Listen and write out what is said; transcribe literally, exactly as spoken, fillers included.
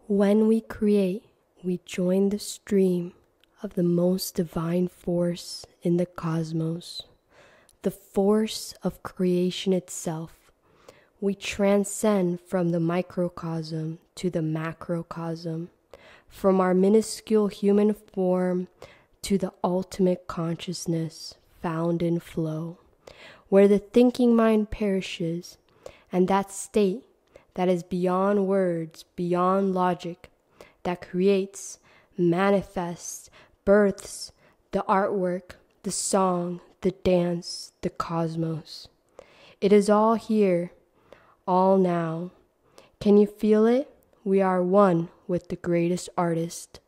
When we create, we join the stream of the most divine force in the cosmos, the force of creation itself. We transcend from the microcosm to the macrocosm, from our minuscule human form to the ultimate consciousness found in flow, where the thinking mind perishes, and that state that is beyond words, beyond logic, that creates, manifests, births the artwork, the song, the dance, the cosmos. It is all here, all now. Can you feel it? We are one with the greatest artist.